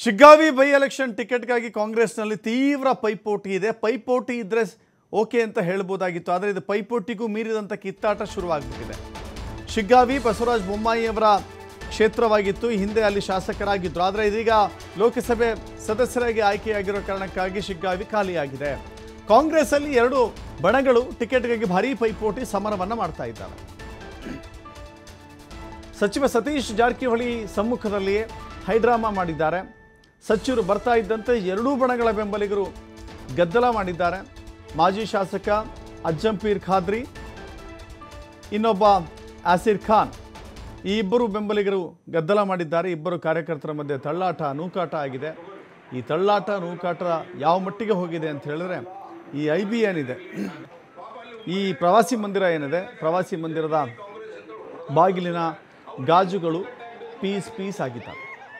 Shiggavi by election ಟಿಕೆಟ್ಗಾಗಿ ಕಾಂಗ್ರೆಸ್ನಲ್ಲಿ ತೀವ್ರ ಪೈಪೋಟಿ ಇದೆ. ಪೈಪೋಟಿ ಇದ್ರೆ ಓಕೆ ಅಂತ ಹೇಳ್ಬೋದಾಗಿತ್ತು, ಆದರೆ ಇದು ಪೈಪೋಟಿಗೂ ಮೀರಿದಂಥ ಕಿತ್ತಾಟ ಶುರುವಾಗ್ಬಿಟ್ಟಿದೆ. ಶಿಗ್ಗಾವಿ ಬಸವರಾಜ ಬೊಮ್ಮಾಯಿ ಅವರ ಕ್ಷೇತ್ರವಾಗಿತ್ತು, ಹಿಂದೆ ಅಲ್ಲಿ ಶಾಸಕರಾಗಿದ್ದರು. ಆದರೆ ಇದೀಗ ಲೋಕಸಭೆ ಸದಸ್ಯರಾಗಿ ಆಯ್ಕೆಯಾಗಿರೋ ಕಾರಣಕ್ಕಾಗಿ ಶಿಗ್ಗಾವಿ ಖಾಲಿಯಾಗಿದೆ. ಕಾಂಗ್ರೆಸ್ಸಲ್ಲಿ ಎರಡು ಬಣಗಳು ಟಿಕೆಟ್ಗಾಗಿ ಭಾರೀ ಪೈಪೋಟಿ ಸಮರವನ್ನು ಮಾಡ್ತಾ ಇದ್ದಾರೆ. ಸಚಿವ ಸತೀಶ್ ಜಾರಕಿಹೊಳಿ ಸಮ್ಮುಖದಲ್ಲಿಯೇ ಹೈಡ್ರಾಮಾ ಮಾಡಿದ್ದಾರೆ. ಸಚಿವರು ಬರ್ತಾ ಇದ್ದಂತೆ ಎರಡೂ ಬಣಗಳ ಬೆಂಬಲಿಗರು ಗದ್ದಲ ಮಾಡಿದ್ದಾರೆ. ಮಾಜಿ ಶಾಸಕ ಅಜ್ಜಂಪೀರ್ ಖಾದ್ರಿ, ಇನ್ನೊಬ್ಬ ಆಸಿರ್ ಖಾನ್, ಈ ಇಬ್ಬರು ಬೆಂಬಲಿಗರು ಗದ್ದಲ ಮಾಡಿದ್ದಾರೆ. ಇಬ್ಬರು ಕಾರ್ಯಕರ್ತರ ಮಧ್ಯೆ ತಳ್ಳಾಟ ನೂಕಾಟ ಆಗಿದೆ. ಈ ತಳ್ಳಾಟ ನೂಕಾಟ ಯಾವ ಮಟ್ಟಿಗೆ ಹೋಗಿದೆ ಅಂತ ಹೇಳಿದ್ರೆ, ಈ IB ಏನಿದೆ, ಈ ಪ್ರವಾಸಿ ಮಂದಿರ ಏನಿದೆ, ಪ್ರವಾಸಿ ಮಂದಿರದ ಬಾಗಿಲಿನ ಗಾಜುಗಳು ಪೀಸ್ ಆಗಿದ್ದಾವೆ.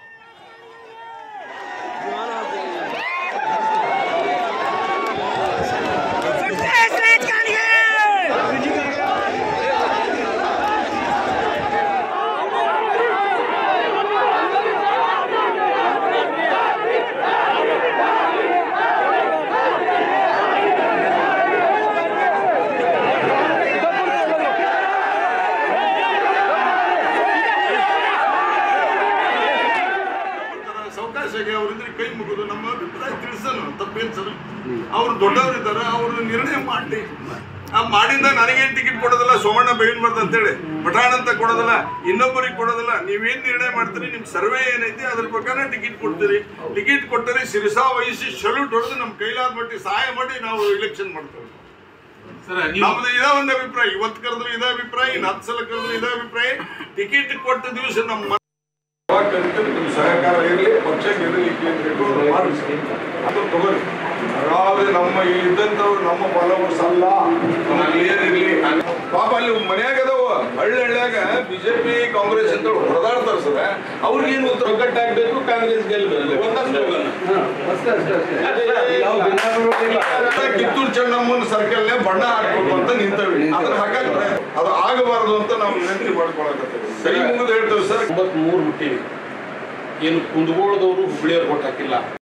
ಅವರಿದ್ರೆ ಕೈ ಮುಗಿದು ನಮ್ಮ ಅಭಿಪ್ರಾಯ ತಿಳಿಸೋಣ, ತಪ್ಪೇನು ಸರ್. ಅವ್ರು ದೊಡ್ಡವರಿದ್ದಾರೆ, ಅವರು ನಿರ್ಣಯ ಮಾಡಿ ಮಾಡಿಂದ ನನಗೇನು ಟಿಕೆಟ್ ಕೊಡೋದಿಲ್ಲ, ಸೋಮಣ್ಣ ಬೇವಿನಮರದ ಅಂತೇಳಿ ಪಠಾಣ್ ಅಂತ ಕೊಡೋದಿಲ್ಲ, ಇನ್ನೊಬ್ಬರಿಗೆ ಕೊಡೋದಿಲ್ಲ. ನೀವೇನು ನಿರ್ಣಯ ಮಾಡ್ತೀರಿ, ನಿಮ್ಮ ಸರ್ವೆ ಏನೈತಿ ಅದ್ರ ಪ್ರಕಾರ ಟಿಕೆಟ್ ಕೊಡ್ತೀರಿ. ಟಿಕೆಟ್ ಕೊಟ್ಟರೆ ಶಿರಸಾ ವಹಿಸಿ ಸಲ್ಯೂಟ್ ಹೊಡೆದು ನಮ್ಮ ಕೈಲಾದ ಮಟ್ಟಿಗೆ ಸಹಾಯ ಮಾಡಿ ನಾವು ಎಲೆಕ್ಷನ್ ಮಾಡ್ತೇವೆ. ನಮ್ದು ಇದೇ ಒಂದು ಅಭಿಪ್ರಾಯ. ಇವತ್ತು ಕರೆದ್ರು ಇದೇ ಅಭಿಪ್ರಾಯ, ಇನ್ನು 10 ಸಲ ಕರೆದ್ರು ಇದೇ ಅಭಿಪ್ರಾಯ. ಟಿಕೆಟ್ ಕೊಟ್ಟ ದಿವಸ ನಮ್ಮ ಸಹಕಾರ ಇರಲಿ, ಪಕ್ಷ ಗೆಲ್ಲಲಿಕ್ಕೆ ಅದು ತಗೋರಿ. ಅದಾದ್ರೆ ನಮ್ಮ ಇದ್ದಂಥವ್ರು ನಮ್ಮ ಫಾಲೋವರ್ಸ್ ಅಲ್ಲ, ನಮ್ಮ ಕ್ಲಿಯರ್ ಇರಲಿ. ಪಾಪ ಅಲ್ಲಿ ಮನ್ಯಾಗ ಅದಾವ ಹಳ್ಳ್ಯಾಗ ಬಿಜೆಪಿ ಕಾಂಗ್ರೆಸ್ ಅಂತ ಹೊಡೆದಾಡ್ತಾರೆ ಸರ್. ಅವ್ರಿಗೇನು ಒಗ್ಗಟ್ಟಾಗಬೇಕು, ಕಾಂಗ್ರೆಸ್ ಗೆಲ್ಲಬೇಕು. ಕಿತ್ತೂರು ಚೆನ್ನಮ್ಮನ ಸರ್ಕಲ್ ಬಣ್ಣ ಹಾಕ್ಬೇಕು ಅಂತ ನಿಂತವಿ. ಅದ್ರ ಹಾಗಾದ್ರೆ ಅದು ಆಗಬಾರದು ಅಂತ ನಾವು ವಿನಂತಿ ಮಾಡ್ಕೊಳಕತ್ತೇವೆ. ಕೈ ಮುಗಿದು ಹೇಳ್ತೇವೆ ಸರ್. 93 ಮುಟ್ಟಿವಿ. ಏನು ಕುಂದಗೋಳದವರು ಹುಬ್ಳಿಯವ್ರು ಕೊಟ್ಟು ಹಾಕಿಲ್ಲ.